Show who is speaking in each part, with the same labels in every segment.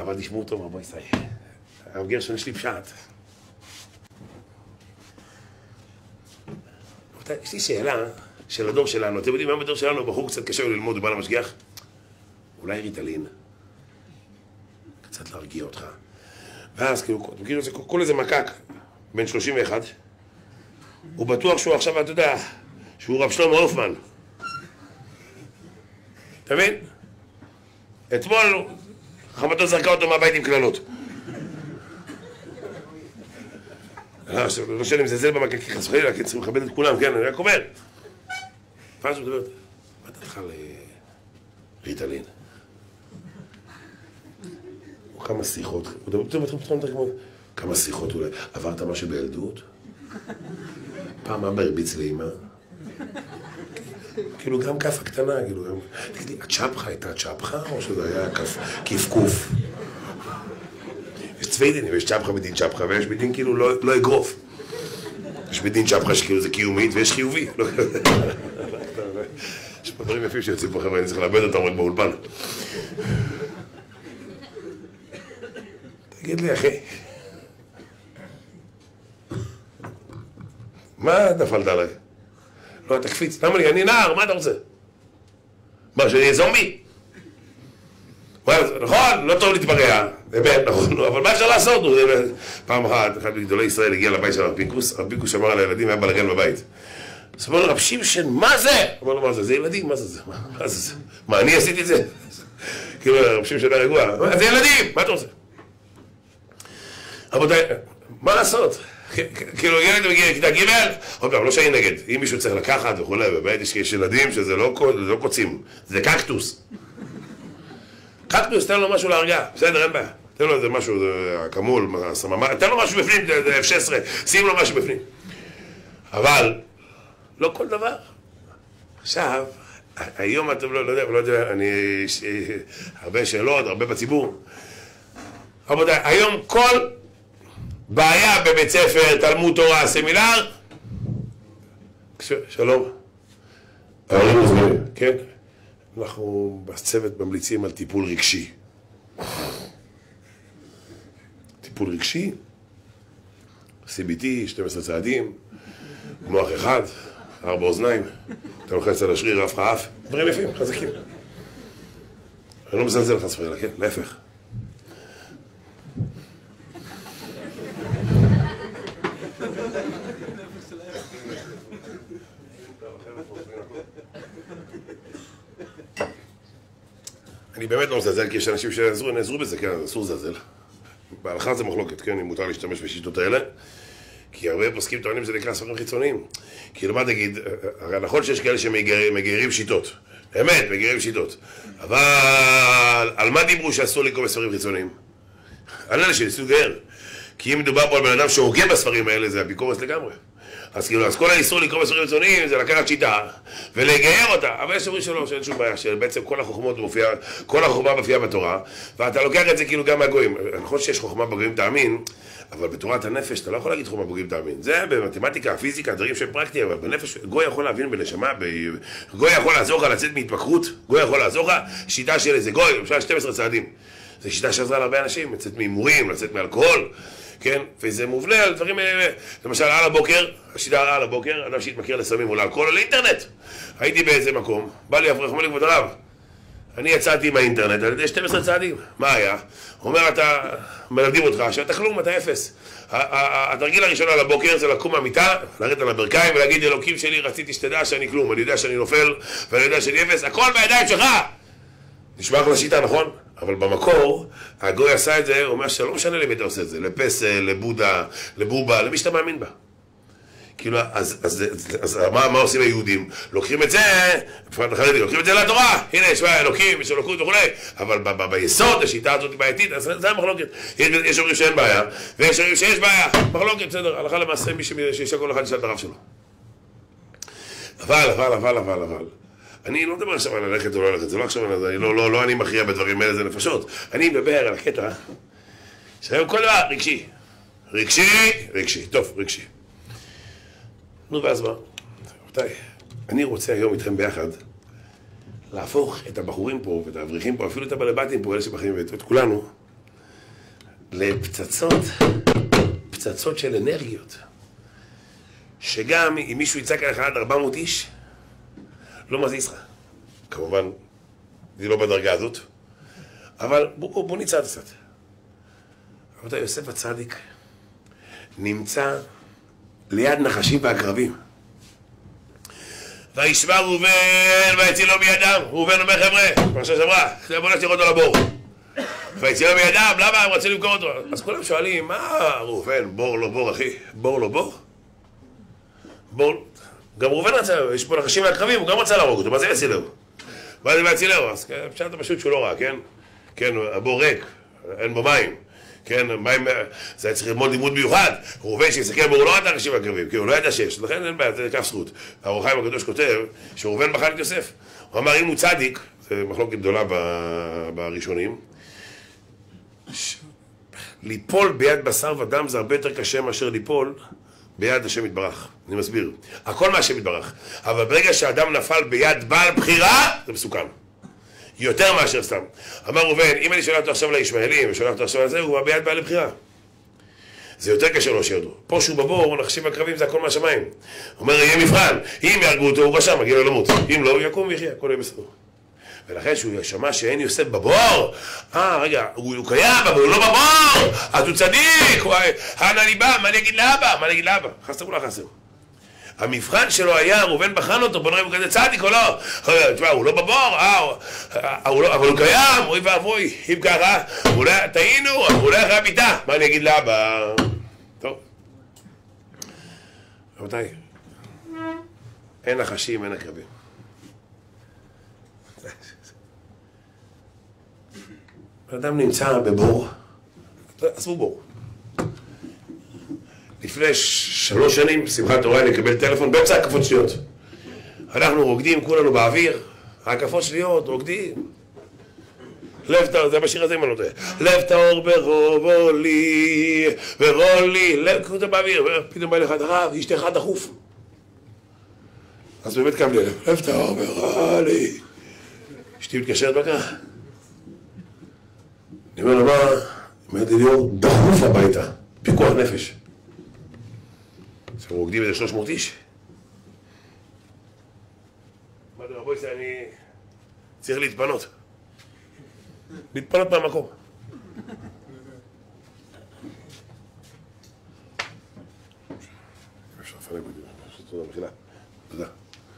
Speaker 1: אבל תשמעו טוב, רבו ישראל. הרב גרשון יש לי פשט. יש לי שאלה של הדור שלנו. אתם יודעים, מה בדור שלנו בחור קצת קשה ללמוד, הוא בא למשגיח? אולי ריטלין. קצת להרגיע אותך. ואז כאילו, כל איזה מקק, בן 31, הוא בטוח שהוא עכשיו, אתה יודע, שהוא רב שלמה הופמן. אתה מבין? אתמול חמתו זרקה אותו מהבית עם כללות. לא שאני מזלזל במקק, כי חס וחלילה, כי צריכים לכבד את כולם, כן, אני רק אומר. ואז הוא מדבר, מה דעתך לריטלין? כמה שיחות, כמה שיחות אולי, עברת משהו בילדות? פעם אבא הרביץ לאמא? כאילו גם כף הקטנה, כאילו גם... תגידי, הצ'פחה הייתה צ'פחה או שזה היה כפקוף? יש צווידינים, יש צ'פחה בדין צ'פחה ויש בדין כאילו לא אגרוף. יש בדין צ'פחה שכאילו זה קיומית ויש חיובי. יש פה דברים יפים שיוצאים פה חבר'ה, אני צריך לאבד אותם עוד באולפן. תגיד לי, אחי, מה נפלת עליי? לא, תקפיץ, למה לי? אני נער, מה אתה רוצה? מה, שאני אהיה זומבי? נכון, לא טוב להתפרע, באמת, נכון, אבל מה אפשר לעשות? פעם אחת, אחד מגדולי ישראל הגיע לבית של הרב פינקוס, הרב פינקוס שמר על הילדים, היה בלגן בבית. אז אמר לו, רב שמשון, מה זה? אמר לו, מה זה? זה ילדים, מה זה? מה זה? מה, אני עשיתי את זה? כאילו, רב שמשון היה רגוע, זה ילדים, מה אתה רוצה? רבותיי, מה לעשות? כאילו ילד מגיע לכיתה ג' עוד פעם, לא שאני נגד, אם מישהו צריך לקחת וכולי, בבית יש ילדים שזה לא קוצים, זה קקטוס. קקטוס, תן לו משהו להרגע, בסדר, אין בעיה. תן לו איזה משהו, כמול, סממה, תן לו משהו בפנים, F16, שים לו משהו בפנים. אבל, לא כל דבר. עכשיו, היום אתם לא יודע, יש הרבה שאלות, הרבה בציבור. רבותיי, היום כל בעיה בבית ספר, תלמוד תורה, סמינר. שלום. כן? אנחנו בצוות ממליצים על טיפול רגשי. טיפול רגשי, CBT, 12 צעדים, מוח אחד, 4 אוזניים, אתה לוחץ על השריר, אף חף, דברים יפים, חזקים. אני לא מזלזל חס וחלילה, כן? להפך. אני באמת לא מזלזל, כי יש אנשים שנעזרו בזה, כן, אסור לזלזל. בהלכה זה מחלוקת, כן, אם מותר להשתמש בשיטות האלה, כי הרבה פוסקים טוענים שזה נקרא ספרים חיצוניים. כאילו מה תגיד, הרי נכון שיש כאלה שמגיירים שיטות, באמת, מגיירים שיטות, אבל על מה דיברו שאסור לקרוא בספרים חיצוניים? על אלה שניסו לגייר. כי אם מדובר פה על בן אדם שהוגה בספרים האלה, זה הביקורת לגמרי. אז כאילו, אז כל האיסור לקרוא בספרים חיצוניים זה לקחת שיטה ולגייר אותה, אבל יש אומרים שלא, שאין שום בעיה, שבעצם כל החוכמה מופיעה בתורה, ואתה לוקח את זה כאילו גם מהגויים. נכון שיש חוכמה בגויים תאמין, אבל בתורת הנפש אתה לא יכול להגיד חוכמה בגויים תאמין. זה במתמטיקה, פיזיקה, דברים שהם פרקטיים, אבל בנפש, גוי יכול להבין בנשמה, גוי יכול לעזור לך לצאת מהתפקרות, גוי יכול לעזור לך, שיטה של איזה גוי, למשל 12 צעדים. זו שיטה שעזרה להרבה אנשים, לצאת מהימורים, לצאת מאלכוהול, כן? וזה מובנה על דברים האלה, למשל על הבוקר, השיטה על הבוקר, אדם שהתמכר לסמים או לאלכוהול או לאינטרנט. הייתי באיזה מקום, בא לי אברך, אומר לי כבוד הרב, אני יצאתי מהאינטרנט על ידי 12 צעדים. מה היה? הוא אומר, אתה מלמדים אותך שאתה כלום, אתה אפס. התרגיל הראשון על הבוקר זה לקום מהמיטה, לרדת על הברכיים ולהגיד, אלוקים שלי, רציתי שתדע שאני כלום, אני יודע שאני נופל ואני יודע שאני אפס, הכל בידיים שלך! נשמע לך לשיטה, נכון? אבל במקור, הגוי עשה את זה, הוא אומר שלא משנה למי אתה עושה את זה, לפסל, לבודה, לבובה, למי שאתה מאמין בה. כאילו, אז מה עושים היהודים? לוקחים את זה, בפרט החרדים, לוקחים את זה לתורה, הנה, יש אלוקים, יש אלוקות וכו', אבל ביסוד, השיטה הזאת היא בעייתית, אז זה המחלוקת. יש אומרים שאין בעיה, ויש אומרים שיש בעיה, מחלוקת, בסדר, הלכה למעשה, מי שישאל כל אחד ישאל את הרב שלו. אבל, אני לא מדבר עכשיו על ללכת או לא ללכת, זה לא עכשיו, לא אני מכריע בדברים האלה, זה נפשות. אני מדבר על הקטע, שהיום כל דבר רגשי, טוב, רגשי. נו, ואז מה? רבותיי, אני רוצה היום איתכם ביחד להפוך את הבחורים פה ואת האברכים פה, אפילו את הבעלי בתים פה, אלה שבחיים ואת כולנו, לפצצות, פצצות של אנרגיות. שגם אם מישהו יצעק עליך עד 400 איש, לא מזיז לך. כמובן, זה לא בדרגה הזאת, אבל בוא נצעד קצת. רבותיי, יוסף הצדיק נמצא ליד נחשים ועקרבים. וישמע ראובן ויצילו בידם. ראובן אומר חבר'ה, פרשה שעברה, בוא נשאיר אותו לבור. ויצילו בידם, למה הם רצו למכור אותו? אז כולם שואלים, מה ראובן, בור לא בור אחי? בור לא בור? בור... גם ראובן רצה, יש פה נחשים ועקרבים, הוא גם רצה להרוג אותו, מה זה יצילו? מה זה ויצילו? אז פשוט פשוט שהוא לא רע, כן? כן, הבור ריק, אין בו מים. כן, מים, זה היה צריך ללמוד לימוד מיוחד. ראובן שיסתכל בו, הוא לא ידע נשים הקרבים, כי הוא לא ידע שיש, לכן אין בעיה, זה כף זכות. האור החיים הקדוש כותב שראובן בחר את יוסף. הוא אמר, אם הוא צדיק, זה מחלוקת גדולה בראשונים, ליפול ביד בשר ודם זה הרבה יותר קשה מאשר ליפול ביד השם יתברך. אני מסביר. הכל מהשם יתברך. אבל ברגע שהאדם נפל ביד בעל בחירה, זה מסוכן. יותר מאשר סתם. אמר ראובן, אם אני שולח אותו עכשיו לישמעאלים ושולח אותו עכשיו לזה, הוא ביד בעל בחירה. זה יותר קשה לו שירדו. פה שהוא בבור, נחשים הקרבים, זה הכל מהשמיים. הוא אומר, יהיה מבחן. אם יהרגו אותו, הוא רשם, מגיע לו למות. אם לא, הוא יקום ויחיה, הכל יהיה בסדר. ולכן שהוא שמע שאין יוסף בבור, רגע, הוא קיים, אבל הוא לא בבור, אז הוא צדיק, אנה אני בא, מה אני אגיד לאבא? מה אני אגיד לאבא? חסר או לא חסר? המבחן שלו היה, ראובן בחן אותו, בוא נראה אם הוא כזה צדיק או לא. תשמע, הוא לא בבור, אבל הוא קיים, אוי ואבוי, אם ככה, אולי טעינו, אולי אחרי המיטה, מה אני אגיד לאבא? טוב. רבותיי, אין נחשים, אין עקרבים. אדם נמצא בבור, עזבו בור. לפני 3 שנים, שמחת תורה, נקבל טלפון באמצע הקפות שניות. אנחנו רוקדים כולנו באוויר, ההקפות שניות, רוקדים. לב טהור, זה בשיר הזה אם אני לא טועה. לב טהור ברובו לי, ורולי, לב כותב באוויר, פתאום בא לך הרב, אשתך דחוף. אז באמת קם לי, לב טהור ברובו לי. אשתי מתקשרת בכך. אני אומר לו, מה? אומרת לי ליאור, דחוף הביתה, פיקוח נפש. אנחנו רוקדים איזה 300 איש. אמרתי לו, בואי, אני צריך להתפנות. להתפנות מהמקום. תודה.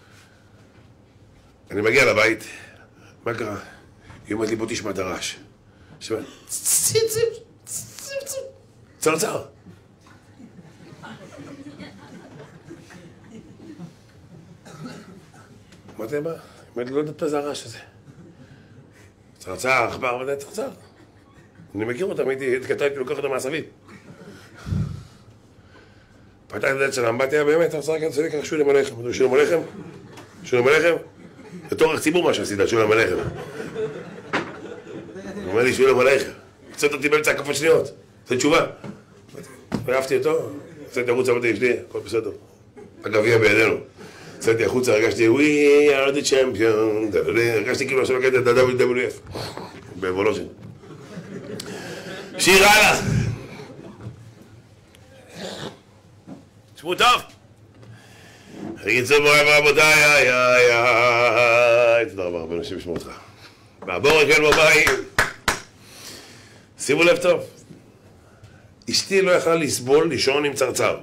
Speaker 1: אני מגיע לבית, מה קרה? היא אומרת לי, בוא תשמע את הרעש. צרצר. אמרתי, מה? אמרתי, לא יודעת מה זה הרעש הזה. צרצר, עכבר, אבל זה צרצר. אני מכיר אותם, הייתי לוקח אותם מהסביב. פתח את הדלת של האמבטיה, באמת, צרצר כאן צדיק, שולם עליכם. שולם עליכם? שולם עליכם? זה תורך ציבור מה שעשית, שולם עליכם. הוא אומר לי, שולם עליכם. קצת אותי באמצע הקפות שניות. זו תשובה. ואהבתי אותו, יצאתי החוצה, אמרתי, יש לי, הכל בסדר. הגביע בידינו. יצאתי החוצה, הרגשתי, We are the champion, הרגשתי כאילו עכשיו לקטע את ה-WWF, בוולוז'ין. שיר הלאה. תשמעו טוב. בקיצור, רבותיי, תודה רבה, הרבה אנשים ישמעו אותך. והבורק אין בבית. שימו לב טוב. אשתי לא יכלה לסבול לישון עם צרצר.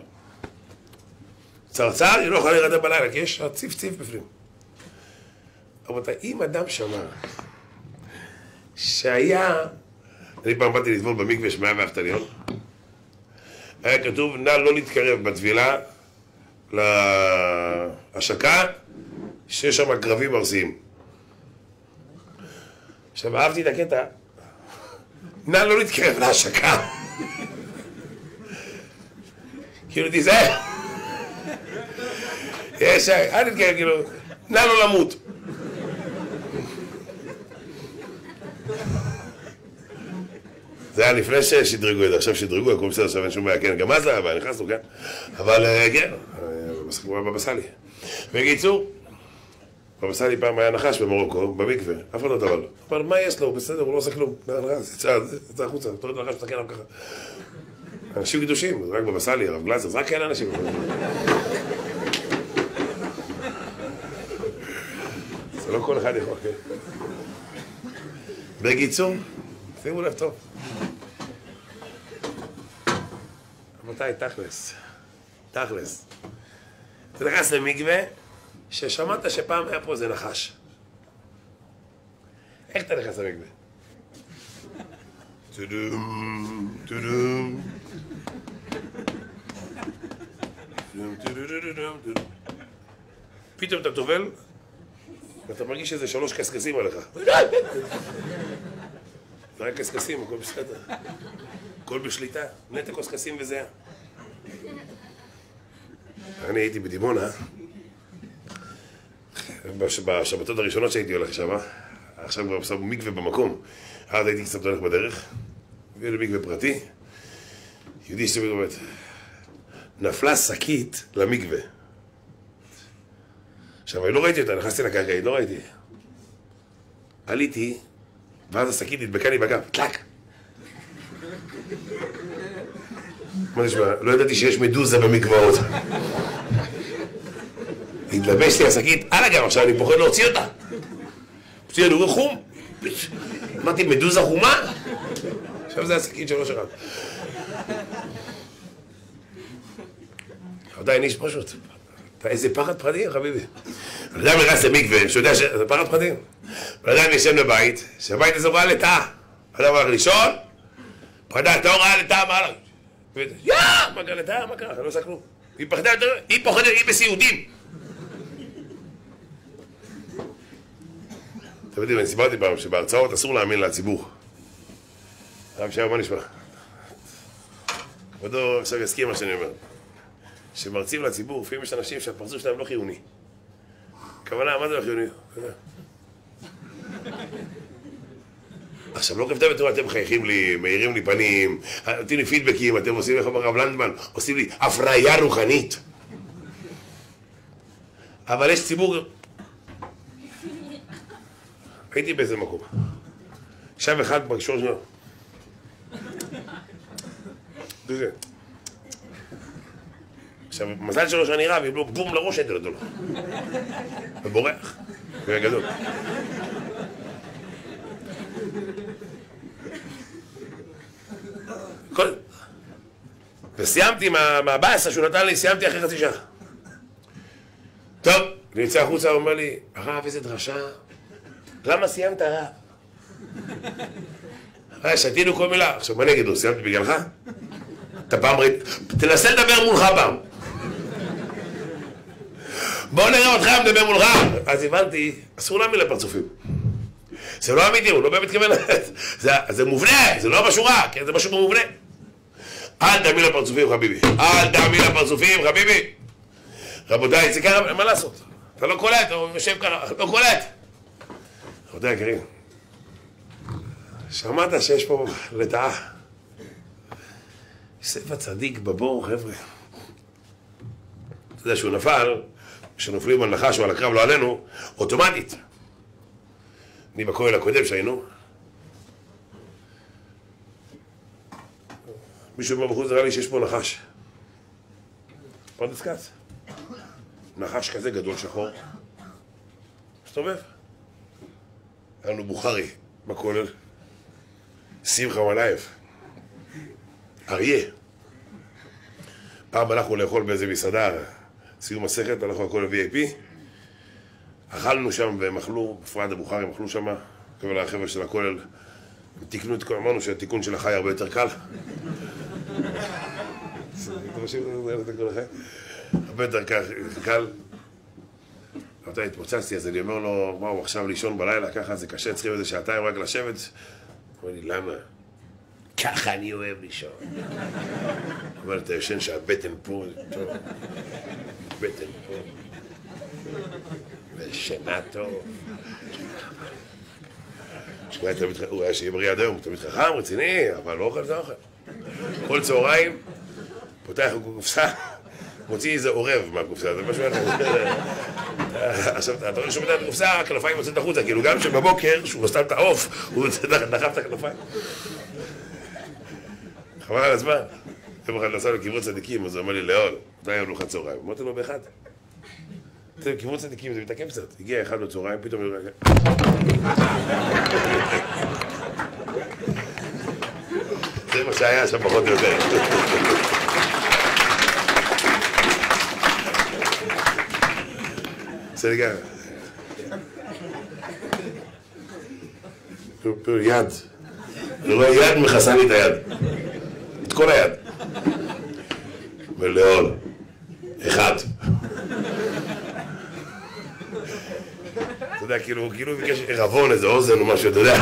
Speaker 1: צרצר היא לא יכולה להירדם בלילה, כי יש ציף בפנים. רבותיי, אם אדם שמע שהיה, אני פעם באתי לטבול במקווה שמעה והפתליון, היה כתוב, נא לא להתקרב בטבילה להשקה, שיש שם קרבים ארסיים. עכשיו, אהבתי את הקטע, נא לא להתקרב להשקה. כאילו תיזהר. יש, אל תתקרב, כאילו, נא לא למות. זה היה לפני ששדרגו את זה, עכשיו שדרגו, הכל בסדר, עכשיו אין שום בעיה, כן, גם אז היה בעיה, נכנסנו, כן? אבל כן, בבא סאלי. בקיצור, אבל עשה לי פעם היה נחש במרוקו, במקווה, אף אחד לא טבל. אבל מה יש לו? בסדר, הוא לא עושה כלום. יצא החוצה, תוריד לנחש, תסתכל עליו ככה. אנשים קדושים, רק בבא סאלי, הרב גלזר, זה רק כאלה אנשים. זה לא כל אחד יכול, כן. בקיצור, שימו לב טוב. רבותיי, תכלס. אתה נכנס למקווה, ששמעת שפעם היה פה איזה נחש. איך אתה נכנס למקווה? טודום, טודום. פתאום אתה טובל, ואתה מרגיש איזה 3 קסקסים עליך. זה רק קסקסים, הכל בסדר. הכל בשליטה, נטע קסקסים וזה. אני הייתי בדימונה, בשבתות הראשונות שהייתי הולך שם, עכשיו כבר עושה מקווה במקום. אז הייתי קצת הולך בדרך, הביא לי מקווה פרטי, יהודי שתמיד אומרת, נפלה שקית למקווה. עכשיו, אני לא ראיתי אותה, נכנסתי לקרקעית, לא ראיתי. עליתי, ואז השקית נדבקה לי בגב, טלק. מה נשמע? לא ידעתי שיש מדוזה במקוואות. התלבש לי השקית על הגב, עכשיו אני פוחד להוציא אותה. פשוט אני רואה חום. אמרתי, מדוזה חומה? עכשיו זה השקית שלא שרת. עדיין איש פשוט. אתה איזה פחד פחדים, חביבי. אני יודע מרס למקווה, שאתה שזה פחד פחדים. אני יודע ישב לבית, שהבית הזה ראה לטעה. אדם הולך לישון, פחדה, אתה ראה לטעה מעלה. מה קרה לטעה? מה קרה? אני לא עושה כלום. היא פחדה יותר, היא פוחדת, היא בסיעודים. אתם יודעים, אני סיברתי פעם שבהרצאות אסור להאמין לציבור. הרב ישעיהו, מה נשמע? כבודו עכשיו יסכים מה שאני אומר. שמרצים לציבור, לפעמים יש אנשים שהפרצוף שלהם לא חיוני. הכוונה, מה זה לא חיוני? עכשיו, לא כפתה בתורה, אתם חייכים לי, מאירים לי פנים, נותנים לי פידבקים, אתם עושים, איך אומר הרב לנדמן, עושים לי הפריה רוחנית. אבל יש ציבור... הייתי באיזה מקום. עכשיו אחד בקשור שלו. זה. עכשיו, מזל שלו שאני רב, אם לא בום לראש הייתי לו. ובורח. זה היה גדול. וסיימתי מהבאסה שהוא נתן לי, סיימתי אחרי חצי שעה. טוב, אני יוצא החוצה, הוא אומר לי, הרב, איזה דרשה. למה סיימת הרב? שתינו כל מילה. עכשיו, מה נגיד לו? סיימתי בגללך? אתה פעם ראית... תנסה לדבר מולך פעם. בוא נראה אותך מדבר מולך. אז הבנתי, אסור להאמין לפרצופים. זה לא אמיתי, הוא לא באמת מתכוון. זה מובנה, זה לא בשורה, זה משהו מובנה. אל תאמין לפרצופים, חביבי. אל תאמין לפרצופים, חביבי. רבותיי, זה ככה, מה לעשות? אתה לא קולט, הוא יושב ככה, לא קולט. רבותיי יקרים, שמעת שיש פה לטעה. יוסף הצדיק בבור, חבר'ה. אתה יודע שהוא נפל, כשנופלים על נחש או על הקרב לא עלינו, אוטומטית. אני בכהל הקודם שהיינו. מישהו אומר בחוץ, נראה לי שיש פה נחש. פרדס כץ. נחש כזה גדול שחור. מסתובב. היה לנו בוכרי בכולל. שמחה מלאייב. אריה. פעם הלכנו לאכול באיזה מסעדה, סיום מסכת, הלכנו לכל ה-VIP. אכלנו שם והם אכלו, בפרט הבוכרי הם אכלו שם, אבל החבר'ה של הכולל תיקנו את כל, אמרנו שהתיקון של החי הרבה יותר קל. הרבה יותר קל. אתה התפוצצתי, אז אני אומר לו, וואו, עכשיו לישון בלילה, ככה זה קשה, צריכים איזה שעתיים רק לשבת. הוא אומר לי, למה? ככה אני אוהב לישון. הוא אומר, אתה ישן שהבטן פה, טוב. בטן פה. ושינה טוב. הוא היה שיהיה בריא עד היום, תמיד חכם, רציני, אבל לא אוכל זה אוכל. כל צהריים, פותח קופסה, מוציא איזה עורב מהקופסה, זה משהו אחר. עכשיו, אתה רואה שהוא מדעת קופסה, הכנפיים יוצאת החוצה, כאילו גם שבבוקר, שהוא סתם את העוף, הוא דחף את הכנפיים. חבל על הזמן. יום אחד נסע לקברות צדיקים, אז הוא אמר לי, לאול, מתי היה ארוחת צהריים? אמרתי לו, באחד. קברות צדיקים, זה מתעכב קצת. הגיע אחד בצהריים, פתאום... זה מה שהיה שם פחות או יותר. בסדר גם. יד. אני רואה יד מכסה לי את היד. את כל היד. ולאול. אחד. אתה יודע, כאילו ביקש רבון, איזה אוזן או משהו, אתה יודע.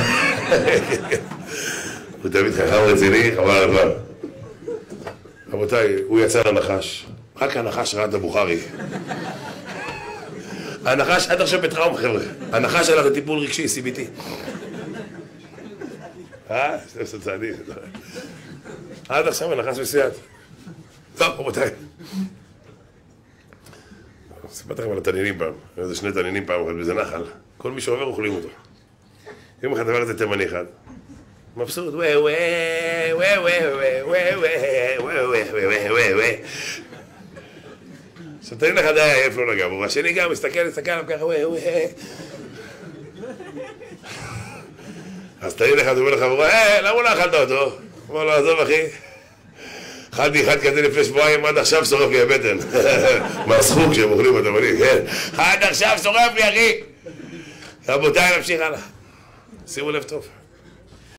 Speaker 1: הוא תמיד חכם רציני, חבל על הזמן. רבותיי, הוא יצא לנחש. רק הנחש ראה את הבוכרי. הנחש עד עכשיו בטראום, חבר'ה. הנחש הלך לטיפול רגשי, CBT. זה צעדים. עד עכשיו הנחש מסייעת. טוב, רבותיי. סיפרתי לכם על התנינים פעם. איזה 2 תנינים פעם, אבל בזה נחל. כל מי שעובר אוכלים אותו. יום אחד דבר הזה תימני אחד. מבסוט, וואי וואי וואי וואי וואי וואי וואי וואי וואי. עכשיו תנין אחד היה עייף לא נגע בו, והשני גם מסתכל עליו ככה וואי וואי. אז תנין אחד אומר לחברו, למה לא אכלת אותו? אמר לו, עזוב אחי. אכלתי אחד כזה לפני שבועיים, עד עכשיו שורף לי הבטן. מהסחוק כשהם אוכלים בתימנים, כן. עד עכשיו שורף לי אחי. רבותיי, נמשיך הלאה. שימו לב טוב.